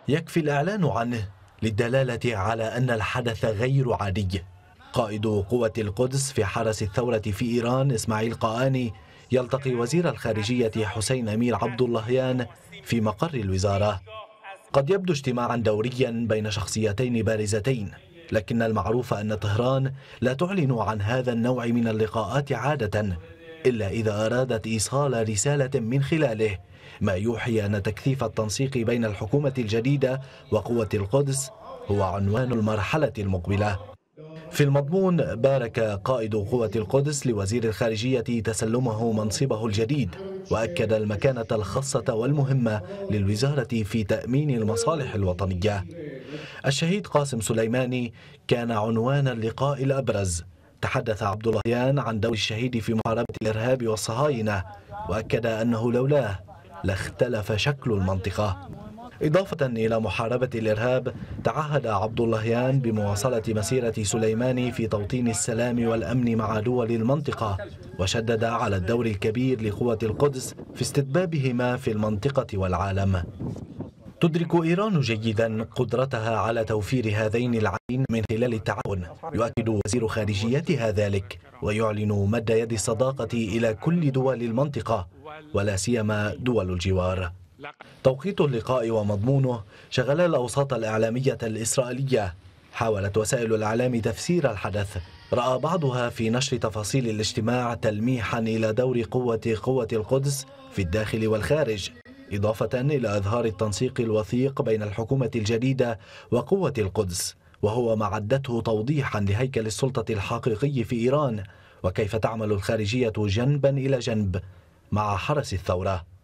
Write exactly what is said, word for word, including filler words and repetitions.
يكفي الإعلان عنه للدلالة على أن الحدث غير عادي. قائد قوة القدس في حرس الثورة في إيران إسماعيل قآني يلتقي وزير الخارجية حسين أمير عبد اللهيان في مقر الوزارة. قد يبدو اجتماعا دوريا بين شخصيتين بارزتين، لكن المعروف أن طهران لا تعلن عن هذا النوع من اللقاءات عادة إلا إذا أرادت إيصال رسالة من خلاله، ما يوحي أن تكثيف التنسيق بين الحكومة الجديدة وقوة القدس هو عنوان المرحلة المقبلة. في المضمون بارك قائد قوة القدس لوزير الخارجية تسلمه منصبه الجديد، وأكد المكانة الخاصة والمهمة للوزارة في تأمين المصالح الوطنية. الشهيد قاسم سليماني كان عنوان اللقاء الأبرز. تحدث عبد اللهيان عن دور الشهيد في محاربة الإرهاب والصهاينة، وأكد أنه لولاه لاختلف شكل المنطقة. إضافة إلى محاربة الإرهاب، تعهد عبد اللهيان بمواصلة مسيرة سليماني في توطين السلام والأمن مع دول المنطقة، وشدد على الدور الكبير لقوة القدس في استتبابهما في المنطقة والعالم. تدرك إيران جيدا قدرتها على توفير هذين العاملين من خلال التعاون، يؤكد وزير خارجيتها ذلك، ويعلن مد يد الصداقة إلى كل دول المنطقة ولا سيما دول الجوار. توقيت اللقاء ومضمونه شغل الأوساط الإعلامية الإسرائيلية. حاولت وسائل الإعلام تفسير الحدث، رأى بعضها في نشر تفاصيل الاجتماع تلميحا إلى دور قوة قوة القدس في الداخل والخارج، إضافة إلى إظهار التنسيق الوثيق بين الحكومة الجديدة وقوة القدس، وهو ما عدته توضيحا لهيكل السلطة الحقيقي في إيران وكيف تعمل الخارجية جنبا إلى جنب مع حرس الثورة.